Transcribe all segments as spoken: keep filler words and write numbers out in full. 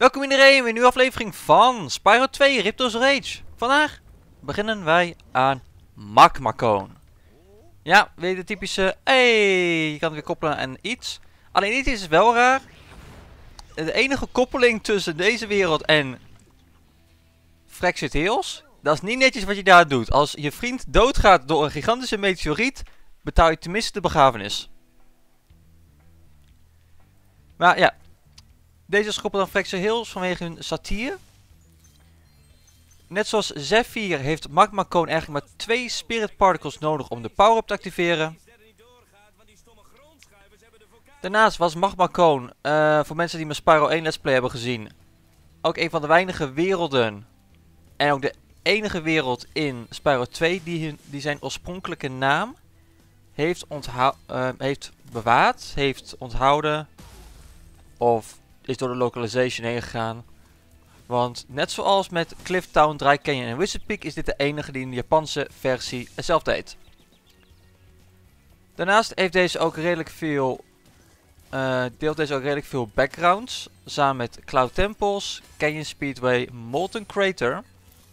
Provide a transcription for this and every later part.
Welkom iedereen bij een nieuwe aflevering van Spyro twee Ripto's Rage. Vandaag beginnen wij aan Magma Cone. Ja, weer de typische, hey, je kan het weer koppelen aan iets. Alleen iets is wel raar. De enige koppeling tussen deze wereld en Fractured Hills, dat is niet netjes wat je daar doet. Als je vriend doodgaat door een gigantische meteoriet, betaal je tenminste de begrafenis. Maar ja. Deze is gekoppeld aan Fractured Hills vanwege hun satire. Net zoals Zephyr heeft Magma Cone eigenlijk maar twee Spirit Particles nodig om de power-up te activeren. Daarnaast was Magma Cone, uh, voor mensen die mijn Spyro één Let's Play hebben gezien, ook een van de weinige werelden. En ook de enige wereld in Spyro twee die, hun, die zijn oorspronkelijke naam heeft, uh, heeft bewaard, heeft onthouden of is door de localization heen gegaan. Want net zoals met Cliff Town, Dry Canyon en Wizard Peak is dit de enige die in de Japanse versie hetzelfde heet. Daarnaast heeft deze ook redelijk veel, uh, deelt deze ook redelijk veel backgrounds. Samen met Cloud Temples, Canyon Speedway, Molten Crater,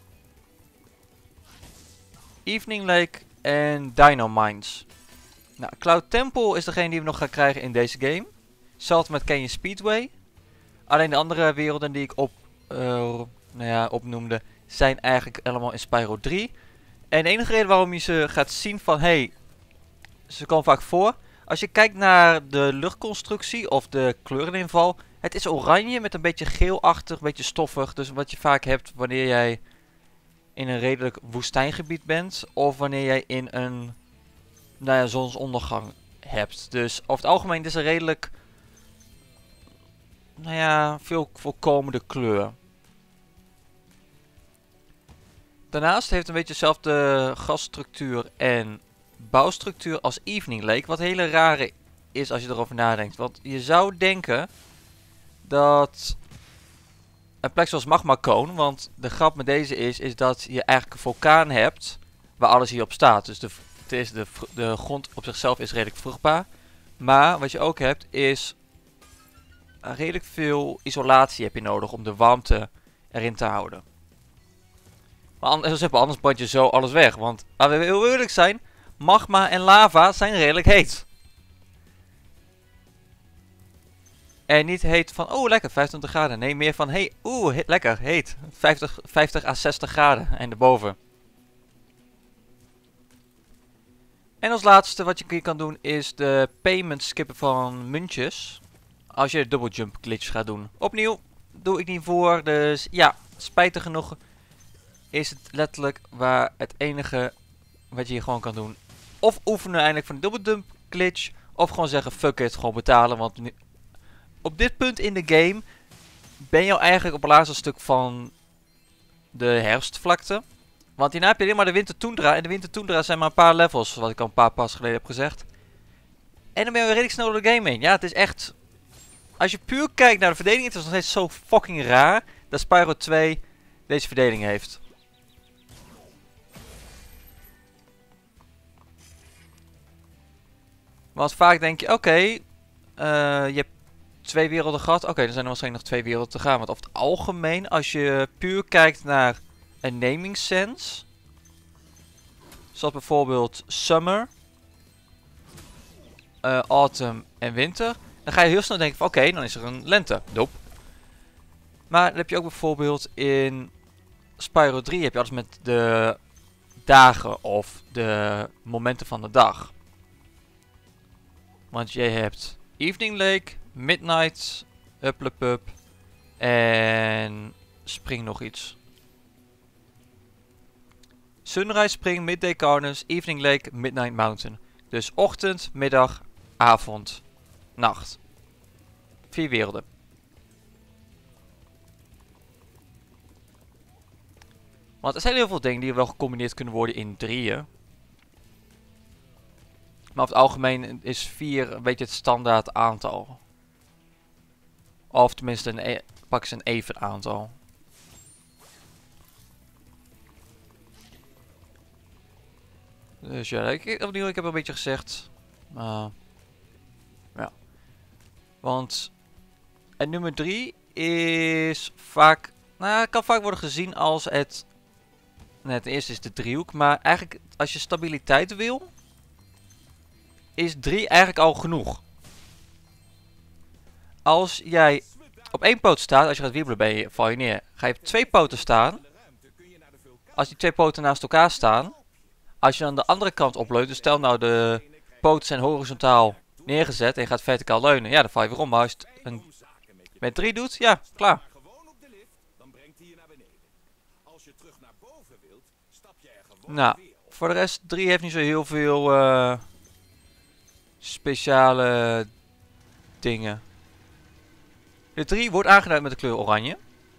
Evening Lake en Dino Mines. Nou, Cloud Temple is degene die we nog gaan krijgen in deze game. Hetzelfde met Canyon Speedway. Alleen de andere werelden die ik op, uh, nou ja, opnoemde zijn eigenlijk allemaal in Spyro drie. En de enige reden waarom je ze gaat zien van, hey, ze komen vaak voor. Als je kijkt naar de luchtconstructie of de kleureninval. Het is oranje met een beetje geelachtig, een beetje stoffig. Dus wat je vaak hebt wanneer jij in een redelijk woestijngebied bent. Of wanneer jij in een, nou ja, zonsondergang hebt. Dus over het algemeen is er redelijk, nou ja, veel voorkomende kleur. Daarnaast heeft het een beetje dezelfde gasstructuur en bouwstructuur als Evening Lake. Wat hele rare is als je erover nadenkt. Want je zou denken dat een plek zoals Magma Cone, want de grap met deze is, is dat je eigenlijk een vulkaan hebt waar alles hierop staat. Dus de, het is de, de grond op zichzelf is redelijk vruchtbaar. Maar wat je ook hebt is redelijk veel isolatie heb je nodig om de warmte erin te houden. Maar an zo simpel, anders brand je zo alles weg. Want laten we heel eerlijk zijn, magma en lava zijn redelijk heet. En niet heet van, oh lekker, vijfentwintig graden. Nee, meer van, hey, oeh, he lekker, heet. vijftig, vijftig à zestig graden en erboven. En als laatste wat je hier kan doen is de payment skippen van muntjes. Als je de double jump glitch gaat doen. Opnieuw, doe ik niet voor. Dus ja, spijtig genoeg is het letterlijk waar het enige wat je hier gewoon kan doen. Of oefenen eindelijk van de double jump glitch. Of gewoon zeggen fuck it, gewoon betalen. Want nu, op dit punt in de game ben je al eigenlijk op het laatste stuk van de herfstvlakte. Want hierna heb je alleen maar de winter toendra. En de winter toendra zijn maar een paar levels. Wat ik al een paar pas geleden heb gezegd. En dan ben je redelijk snel door de game heen. Ja, het is echt, als je puur kijkt naar de verdeling, het is nog steeds zo fucking raar dat Spyro twee deze verdeling heeft. Want vaak denk je, oké, okay, uh, je hebt twee werelden gehad. Oké, okay, dan zijn er waarschijnlijk nog twee werelden te gaan. Want over het algemeen, als je puur kijkt naar een naming sense, zoals bijvoorbeeld summer, uh, autumn en winter, dan ga je heel snel denken van oké, okay, dan is er een lente. Dop. Maar dan heb je ook bijvoorbeeld in Spyro drie heb je alles met de dagen of de momenten van de dag. Want je hebt Evening Lake, Midnight, Upplepup en Spring nog iets. Sunrise, Spring, Midday Carnus, Evening Lake, Midnight Mountain. Dus ochtend, middag, avond, nacht. Vier werelden. Want er zijn heel veel dingen die wel gecombineerd kunnen worden in drieën. Maar over het algemeen is vier een beetje het standaard aantal. Of tenminste, een e pak ze een even aantal. Dus ja, ik, opnieuw, ik heb een beetje gezegd. Uh, ja. Want en nummer drie is vaak... Nou, het kan vaak worden gezien als het... Nee, het eerste is de driehoek. Maar eigenlijk, als je stabiliteit wil... is drie eigenlijk al genoeg. Als jij op één poot staat, als je gaat wiebelen ben je, val je neer. Ga je op twee poten staan. Als die twee poten naast elkaar staan. Als je dan de andere kant opleunt. Dus stel nou de poten zijn horizontaal neergezet en je gaat verticaal leunen. Ja, dan val je weer om. Maar als je het een, met drie doet, ja, klaar. Nou, voor de rest, drie heeft niet zo heel veel uh, speciale dingen. De drie wordt aangeduid met de kleur oranje.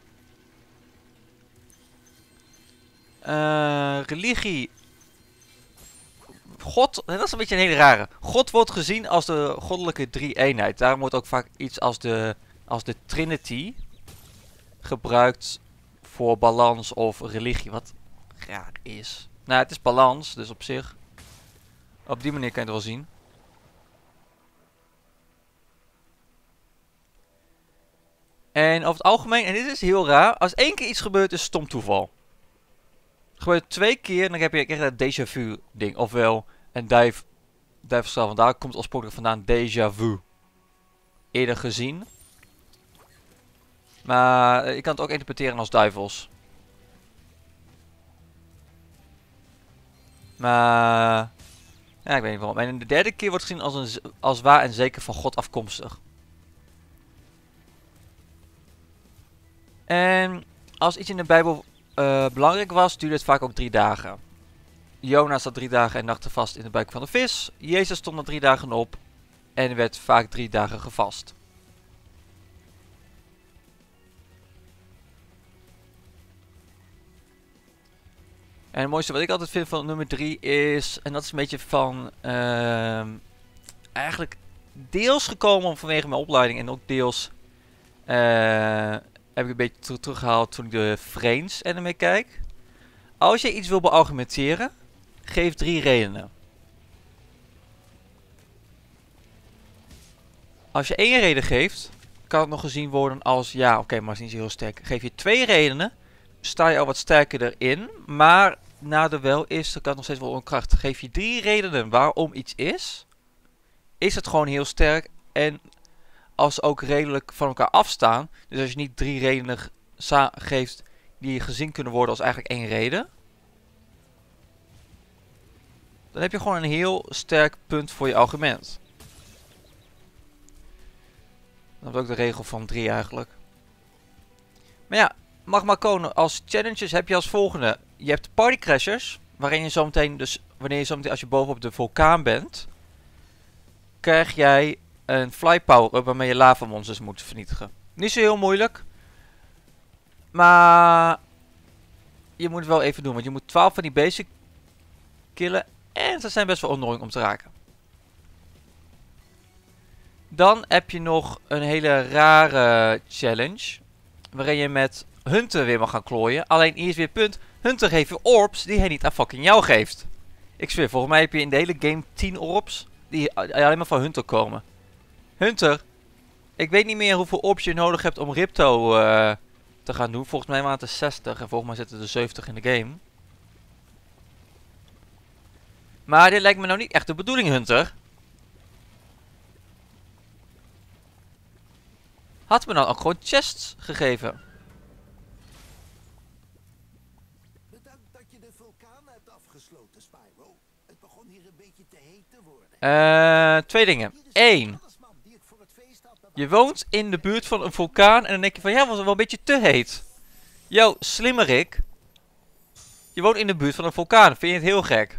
Uh, religie. God, dat is een beetje een hele rare. God wordt gezien als de goddelijke drie-eenheid. Daarom wordt ook vaak iets als de, als de Trinity gebruikt voor balans of religie. Wat raar is. Nou, het is balans, dus op zich. Op die manier kan je het wel zien. En over het algemeen, en dit is heel raar, als één keer iets gebeurt is stom toeval. Het gebeurt twee keer en dan heb je echt dat déjà vu ding. Ofwel, een duif, duivelstraal, want daar komt oorspronkelijk vandaan déjà vu. Eerder gezien. Maar uh, je kan het ook interpreteren als duivels. Maar... Ja, ik weet niet waarom. En de derde keer wordt gezien als, een, als waar en zeker van God afkomstig. En als iets in de Bijbel uh, belangrijk was, duurde het vaak ook drie dagen. Jona zat drie dagen en nachten vast in de buik van de vis. Jezus stond er drie dagen op en werd vaak drie dagen gevast. En het mooiste wat ik altijd vind van nummer drie is, en dat is een beetje van, uh, eigenlijk deels gekomen vanwege mijn opleiding en ook deels uh, heb ik een beetje ter teruggehaald toen ik de Frames anime kijk. Als je iets wil beargumenteren, geef drie redenen. Als je één reden geeft, kan het nog gezien worden als, ja oké, okay, maar het is niet zo heel sterk. Geef je twee redenen, sta je al wat sterker erin, maar nadeel wel is, dan kan het nog steeds wel onkrachtig. Geef je drie redenen waarom iets is, is het gewoon heel sterk en als ze ook redelijk van elkaar afstaan. Dus als je niet drie redenen geeft die gezien kunnen worden als eigenlijk één reden, dan heb je gewoon een heel sterk punt voor je argument. Dat is ook de regel van drie eigenlijk. Maar ja, Magma Cone als challenges heb je als volgende. Je hebt Party Crashers, waarin je zometeen, dus wanneer je zometeen als je bovenop de vulkaan bent, krijg jij een fly power-up waarmee je lava monsters moet vernietigen. Niet zo heel moeilijk. Maar je moet het wel even doen, want je moet twaalf van die basic killen. En ze zijn best wel annoying om te raken. Dan heb je nog een hele rare challenge. Waarin je met Hunter weer mag gaan klooien. Alleen hier is weer het punt. Hunter geeft je orbs die hij niet aan fucking jou geeft. Ik zweer, volgens mij heb je in de hele game tien orbs die alleen maar van Hunter komen. Hunter, ik weet niet meer hoeveel orbs je nodig hebt om Ripto uh, te gaan doen. Volgens mij waren het er zestig en volgens mij zitten er zeventig in de game. Maar dit lijkt me nou niet echt de bedoeling, Hunter. Had me dan ook gewoon chests gegeven. Bedankt dat je de vulkaan hebt afgesloten, Spyro. Het begon hier een beetje te heet te worden. Eh, uh, twee dingen. Eén. Je woont in de buurt van een vulkaan en dan denk je van ja, was het wel een beetje te heet. Yo, slimmerik. Je woont in de buurt van een vulkaan. Vind je het heel gek?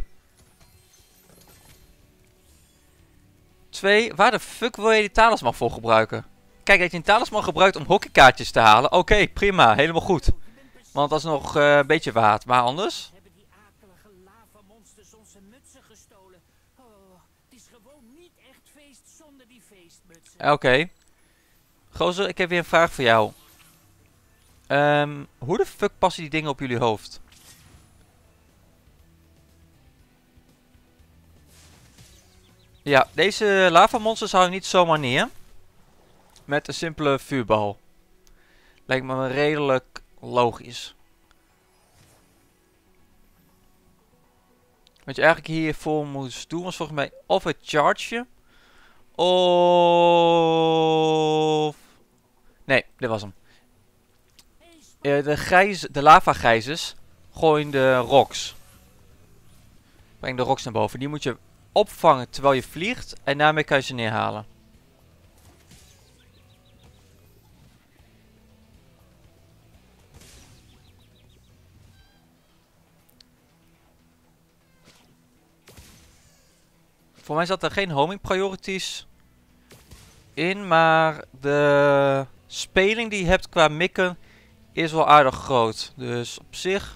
Twee. Waar de fuck wil je die talisman voor gebruiken? Kijk, dat je een talisman gebruikt om hockeykaartjes te halen. Oké, okay, prima. Helemaal goed. Want dat is nog uh, een beetje waard. Maar anders? Hebben die akelige lavamonsters onze mutsen gestolen. Oh, het is gewoon niet echt feest zonder die feestmutsen. Oké. Okay. Gozer, ik heb weer een vraag voor jou. Um, hoe de fuck passen die dingen op jullie hoofd? Ja, deze lavamonsters hou je niet zomaar neer. Met een simpele vuurbal. Lijkt me redelijk logisch. Wat je eigenlijk hiervoor moest doen was volgens mij of het charge of... Nee, dit was hem. Uh, de, gijs, de lava gijzers gooien de rocks. Breng de rocks naar boven. Die moet je opvangen terwijl je vliegt en daarmee kan je ze neerhalen. Voor mij zat er geen homing priorities in, maar de speling die je hebt qua mikken is wel aardig groot. Dus op zich...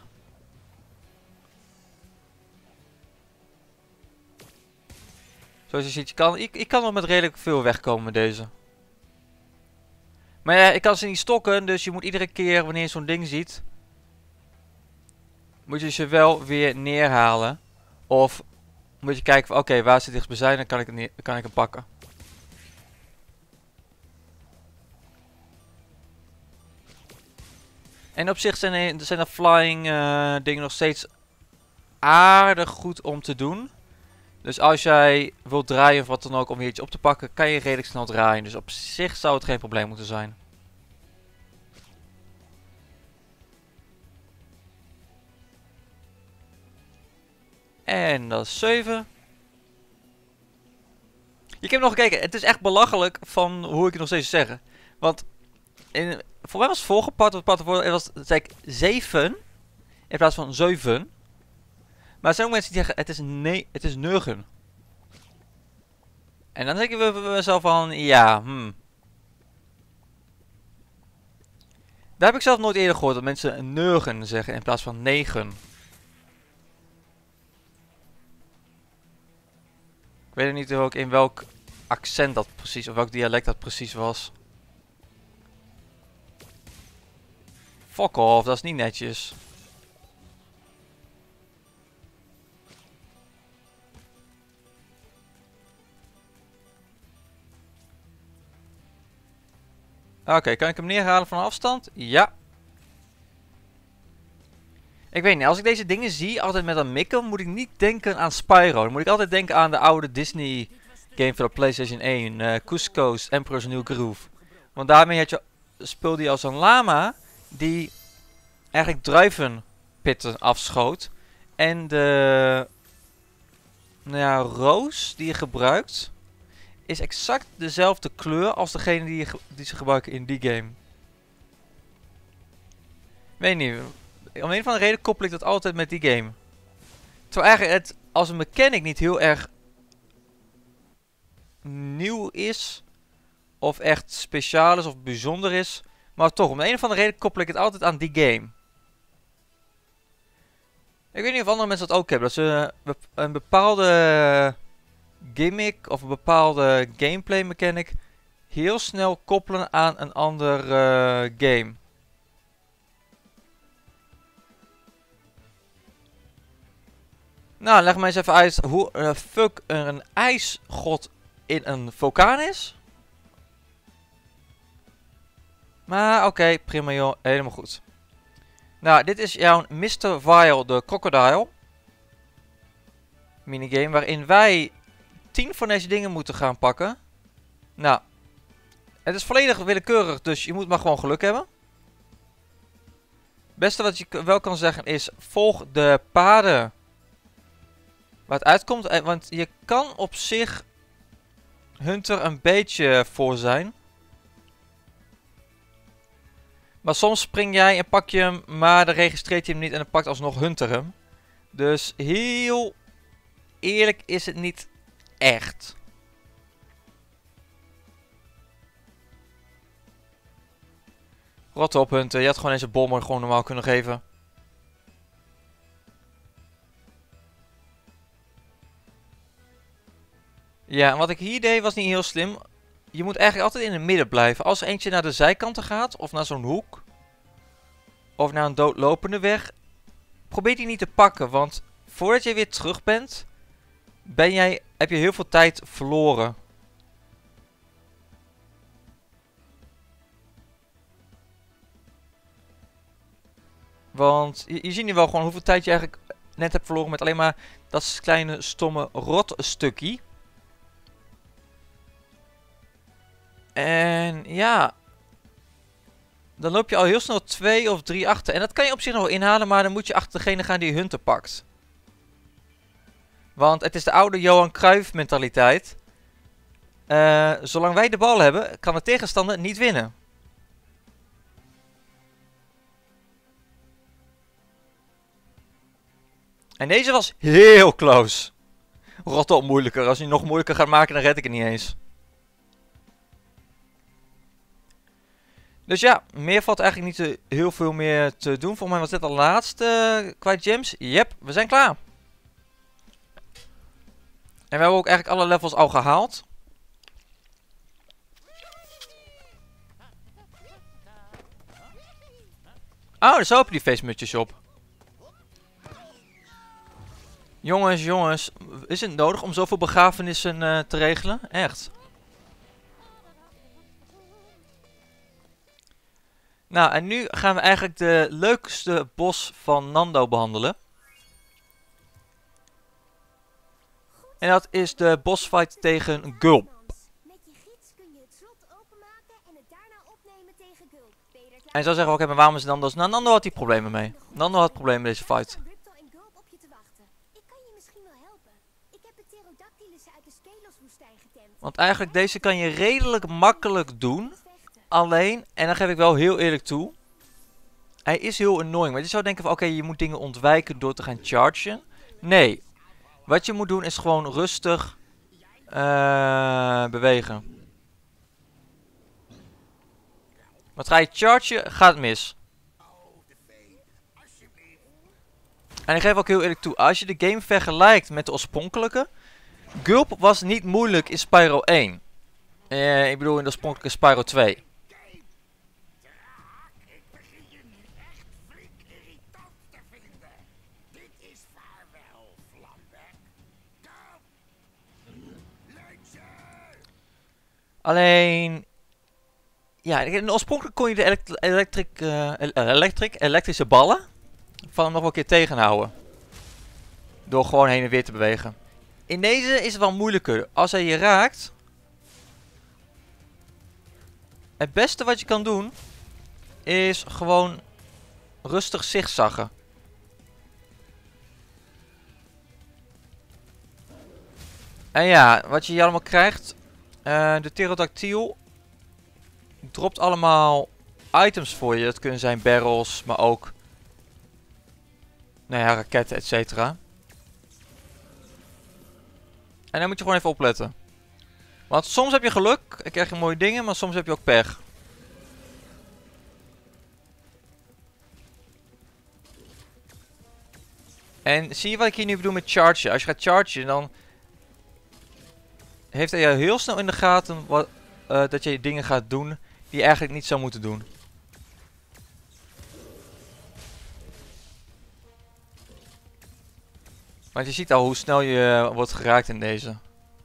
Zoals je ziet, je kan, ik, ik kan nog met redelijk veel wegkomen met deze. Maar ja, ik kan ze niet stokken, dus je moet iedere keer wanneer je zo'n ding ziet... Moet je ze wel weer neerhalen. Of moet je kijken van oké, okay, waar ze dichtstbij dan kan ik, het kan ik hem pakken. En op zich zijn er, zijn er flying uh, dingen nog steeds aardig goed om te doen. Dus als jij wilt draaien of wat dan ook om hier iets op te pakken, kan je redelijk snel draaien. Dus op zich zou het geen probleem moeten zijn. En dat is zeven. Ik heb nog gekeken. Het is echt belachelijk van hoe ik het nog steeds zeg. Want in, voor mij was het vorige part, het was zei ik zeven in plaats van zeven. Maar er zijn ook mensen die zeggen het is nee, het is negen. En dan denken we bij mezelf van ja, hmm. Daar heb ik zelf nooit eerder gehoord dat mensen negen zeggen in plaats van negen. Ik weet niet ook in welk accent dat precies, of welk dialect dat precies was. Fuck off, dat is niet netjes. Oké, okay, kan ik hem neerhalen van afstand? Ja. Ik weet niet, als ik deze dingen zie, altijd met een mikken, moet ik niet denken aan Spyro. Dan moet ik altijd denken aan de oude Disney game voor de PlayStation één. Uh, Cusco's Emperor's New Groove. Want daarmee had je, speelde je als een lama die eigenlijk druivenpitten afschoot. En de nou ja, roos die je gebruikt is exact dezelfde kleur als degene die, je, die ze gebruiken in die game. Weet niet. Om een of andere reden koppel ik dat altijd met die game. Terwijl eigenlijk het als een mechanic niet heel erg nieuw is. Of echt speciaal is of bijzonder is. Maar toch, om een of andere reden koppel ik het altijd aan die game. Ik weet niet of andere mensen dat ook hebben. Dat ze een bepaalde gimmick of een bepaalde gameplay mechanic heel snel koppelen aan een ander uh, game. Nou, leg mij eens even uit hoe uh, fuck er een ijsgod in een vulkaan is. Maar oké, okay, prima joh, helemaal goed. Nou, dit is jouw mister Vile de Crocodile minigame waarin wij tien van deze dingen moeten gaan pakken. Nou, het is volledig willekeurig, dus je moet maar gewoon geluk hebben. Het beste wat je wel kan zeggen is, volg de paden waar het uitkomt. Want je kan op zich Hunter een beetje voor zijn. Maar soms spring jij en pak je hem, maar dan registreert je hem niet en dan pakt alsnog Hunter hem. Dus heel eerlijk is het niet echt. Rot op Hunter, je had gewoon deze bommer gewoon normaal kunnen geven. Ja, en wat ik hier deed was niet heel slim. Je moet eigenlijk altijd in het midden blijven. Als er eentje naar de zijkanten gaat, of naar zo'n hoek, of naar een doodlopende weg, probeer die niet te pakken. Want voordat je weer terug bent, ben jij, heb je heel veel tijd verloren. Want je, je ziet nu wel gewoon hoeveel tijd je eigenlijk net hebt verloren met alleen maar dat kleine stomme rotstukje. En ja, dan loop je al heel snel twee of drie achter. En dat kan je op zich nog wel inhalen, maar dan moet je achter degene gaan die Hunter pakt. Want het is de oude Johan Cruijff mentaliteit. Uh, zolang wij de bal hebben, kan de tegenstander niet winnen. En deze was heel close. Rot op moeilijker. Als je nog moeilijker gaat maken, dan red ik het niet eens. Dus ja, meer valt eigenlijk niet te, heel veel meer te doen. Volgens mij was dit de laatste uh, qua gems. Yep, we zijn klaar. En we hebben ook eigenlijk alle levels al gehaald. Oh, daar zo heb je die feestmutjes op. Jongens, jongens. Is het nodig om zoveel begrafenissen uh, te regelen? Echt. Nou, en nu gaan we eigenlijk de leukste bos van Nando behandelen. En dat is de bossfight tegen Gulp. En zo zeggen we ook, okay, maar waarom is Nando's? Nou, Nando had hier problemen mee. Nando had problemen met deze fight. Want eigenlijk deze kan je redelijk makkelijk doen. Alleen, en dan geef ik wel heel eerlijk toe. Hij is heel annoying. Maar je zou denken van oké, okay, je moet dingen ontwijken door te gaan chargen. Nee. Wat je moet doen is gewoon rustig uh, bewegen. Wat ga je chargen, gaat mis. En ik geef ook heel eerlijk toe. Als je de game vergelijkt met de oorspronkelijke. Gulp was niet moeilijk in Spyro één. Uh, ik bedoel in de oorspronkelijke Spyro twee. Alleen, ja, in de oorspronkelijk kon je de elekt elektrik, uh, elektrik, elektrische ballen van hem nog wel een keer tegenhouden. Door gewoon heen en weer te bewegen. In deze is het wel moeilijker. Als hij je raakt, het beste wat je kan doen, is gewoon rustig zigzaggen. En ja, wat je hier allemaal krijgt. Uh, de pterodactyl dropt allemaal items voor je. Dat kunnen zijn barrels, maar ook nou ja, raketten, et cetera. En dan moet je gewoon even opletten. Want soms heb je geluk, dan krijg je mooie dingen, maar soms heb je ook pech. En zie je wat ik hier nu bedoel met chargen? Als je gaat chargen, dan heeft hij jou heel snel in de gaten wat, uh, dat je dingen gaat doen die je eigenlijk niet zou moeten doen. Want je ziet al hoe snel je uh, wordt geraakt in deze.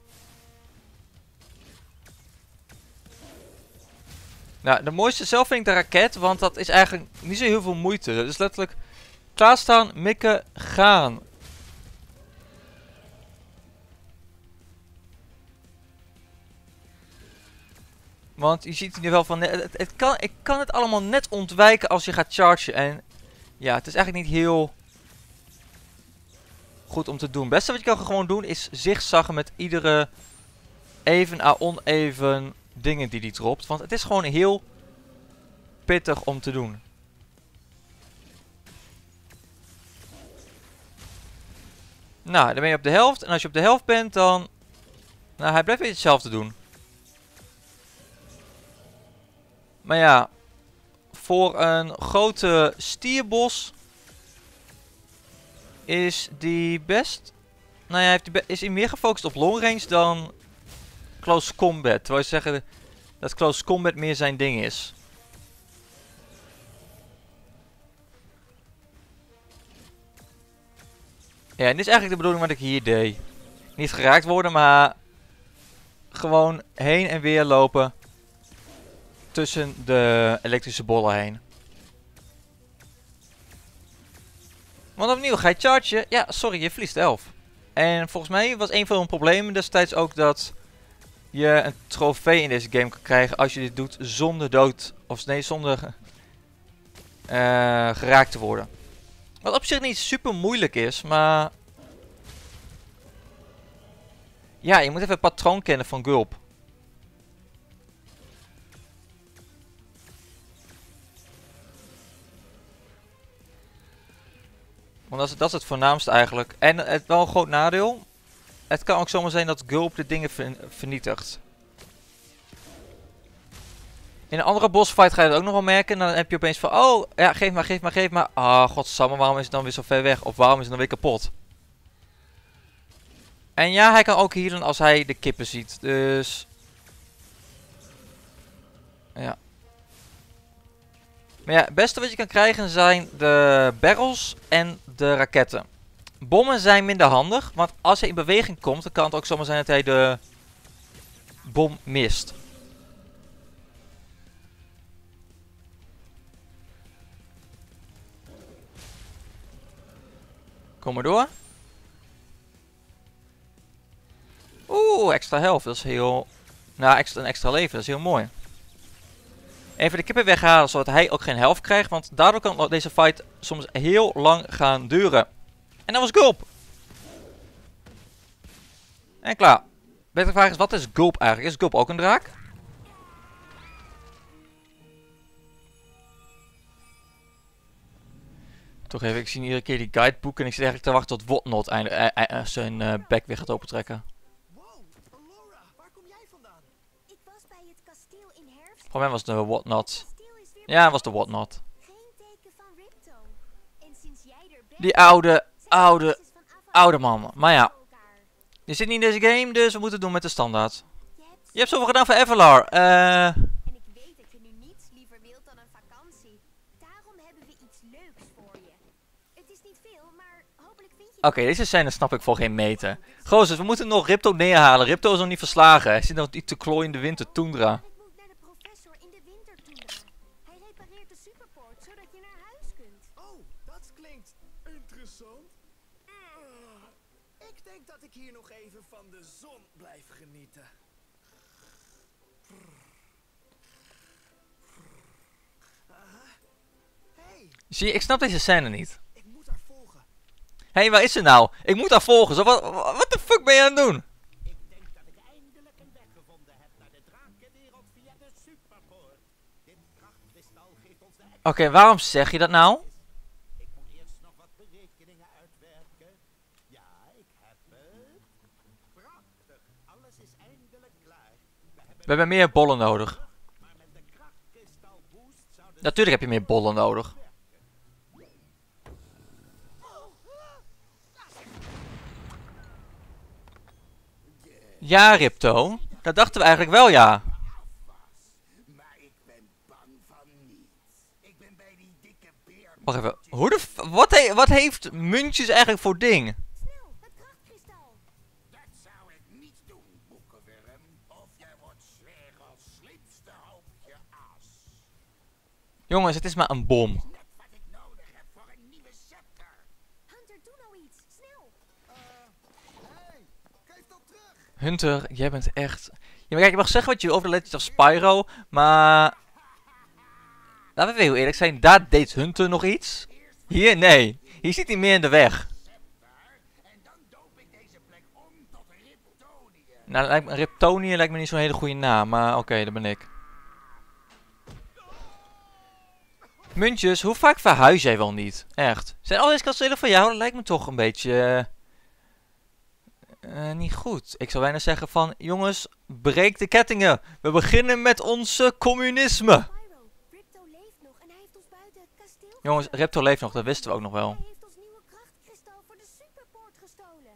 Nou, de mooiste zelf vind ik de raket, want dat is eigenlijk niet zo heel veel moeite. Dat is letterlijk klaarstaan, mikken, gaan. Want je ziet nu wel van, het, het kan, ik kan het allemaal net ontwijken als je gaat chargen. En ja, het is eigenlijk niet heel goed om te doen. Het beste wat je kan gewoon doen is zigzaggen met iedere even à oneven dingen die die dropt. Want het is gewoon heel pittig om te doen. Nou, dan ben je op de helft. En als je op de helft bent, dan... Nou, hij blijft weer hetzelfde doen. Maar ja, voor een grote stierbos is die best... Nou ja, heeft die is hij meer gefocust op long range dan close combat. Terwijl je zeggen dat close combat meer zijn ding is. Ja, en dit is eigenlijk de bedoeling wat ik hier deed. Niet geraakt worden, maar gewoon heen en weer lopen tussen de elektrische bollen heen. Want opnieuw, ga je chargen? Ja, sorry, je verliest elf. En volgens mij was een van de problemen destijds ook dat je een trofee in deze game kan krijgen als je dit doet zonder dood. Of nee, zonder uh, geraakt te worden. Wat op zich niet super moeilijk is, maar... Ja, je moet even het patroon kennen van Gulp. Want dat is, dat is het voornaamste eigenlijk. En het wel een groot nadeel. Het kan ook zomaar zijn dat Gulp de dingen ver, vernietigt. In een andere bossfight ga je dat ook nog wel merken. En dan heb je opeens van, oh, ja, geef maar, geef maar, geef maar. Ah, oh, godsamme, waarom is het dan weer zo ver weg? Of waarom is het dan weer kapot? En ja, hij kan ook healen als hij de kippen ziet. Dus... Ja. Maar ja, het beste wat je kan krijgen zijn de barrels en de raketten. Bommen zijn minder handig, want als hij in beweging komt, dan kan het ook zomaar zijn dat hij de bom mist. Kom maar door. Oeh, extra health, dat is heel... Nou, extra, een extra leven, dat is heel mooi. Even de kippen weghalen, zodat hij ook geen health krijgt, want daardoor kan deze fight soms heel lang gaan duren. En dat was Gulp. En klaar. Betere vraag is, wat is Gulp eigenlijk? Is Gulp ook een draak? Toch even, ik zie iedere keer die guideboek en ik zit eigenlijk te wachten tot Whatnot eindelijk uh, uh, zijn uh, bek weer gaat opentrekken. Wow, Laura, waar kom jij vandaan? Ik was bij het kasteel in herfst. Voor mij was het de Whatnot. Het kasteel is weer Ja, het was de Whatnot. geen teken van Ripto. En sinds jij er bent, Die oude, zijn de oude, meisjes van Avalon oude man. Maar ja, voor elkaar. je zit niet in deze game, dus we moeten het doen met de standaard. Je hebt Je hebt zoveel gedaan voor Avalar. Eh... En ik weet dat je nu niets liever wilt dan een vakantie. Daarom hebben we iets leuks voor je. Het is niet veel, maar hopelijk vind je... Oké, okay, deze scène snap ik voor geen meter. Gozers, we moeten nog Ripto neerhalen. Ripto is nog niet verslagen. Hij zit nog niet te klooien in de winter toendra. Ik moet naar de professor in de wintertoendra. Hij repareert de superpoort, zodat je naar huis kunt. Oh, dat klinkt interessant. Ah, ik denk dat ik hier nog even van de zon blijf genieten. Aha. Hey, Zie je, ik snap deze scène niet. ik moet haar volgen. Hé, hey, waar is ze nou? Ik moet haar volgen. Zo, wat, wat de fuck ben je aan het doen? Ik denk dat ik eindelijk een weg gevonden heb naar de drakenwereld via de superpoort. Dit krachtkristal geeft ons de... Oké, okay, waarom zeg je dat nou? Ik moet eerst nog wat berekeningen uitwerken. Ja, ik heb het. Prachtig. Alles is eindelijk klaar. We hebben We hebben meer bollen nodig. maar met de krachtkristal boost zou de... Natuurlijk heb je meer bollen nodig. Ja, Ripto. Dat dachten we eigenlijk wel, ja. Maar ik ben bang van niets. Ik ben bij die dikke beer. Wacht even. Hoe de f... Wat, he wat heeft muntjes eigenlijk voor ding? Snel, het krachtkristal. Dat zou ik niet doen, boekenworm. Of jij wordt zwerg als slimste hoopje as. Jongens, het is maar een bom. Net wat ik nodig heb voor een nieuwe scepter. Hunter, doe nou iets. Snel. Eh, hey, geef dat terug. Hunter, jij bent echt... Ja, maar kijk, je mag zeggen wat je over de Legend of Spyro, maar... Laten we even heel eerlijk zijn, daar deed Hunter nog iets. Hier, nee. Hier zit hij meer in de weg. En dan doop ik deze plek om tot Riptonië. Nou, lijkt me, Riptonië lijkt me niet zo'n hele goede naam, maar oké, okay, dat ben ik. Muntjes, hoe vaak verhuis jij wel niet? Echt. Zijn al deze kastelen van jou? Dat lijkt me toch een beetje... Uh, uh, niet goed. Ik zou bijna zeggen van... Jongens, breek de kettingen. We beginnen met onze communisme. Pyro, Ripto leeft nog en hij heeft ons buiten het kasteel... Jongens, Ripto leeft nog. Dat wisten we ook nog wel. Hij heeft ons nieuwe krachtkristal voor de superpoort gestolen.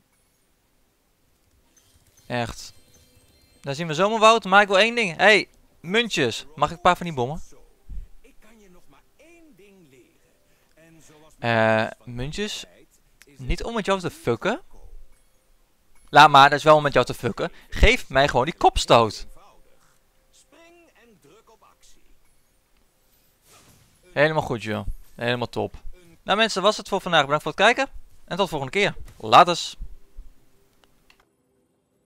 Echt. Daar zien we zomerwoud. Maar ik wil één ding. Hé, hey, muntjes. Mag ik een paar van die bommen? Ik kan je nog maar één ding leren. En zoals Eh, muntjes. Niet om met jou te fucken. Laat maar, dat is wel om met jou te fucken. Geef mij gewoon die kopstoot. spring en druk op actie. Helemaal goed, joh. Helemaal top. Een Nou mensen, was het voor vandaag. Bedankt voor het kijken. En tot de volgende keer. Laters.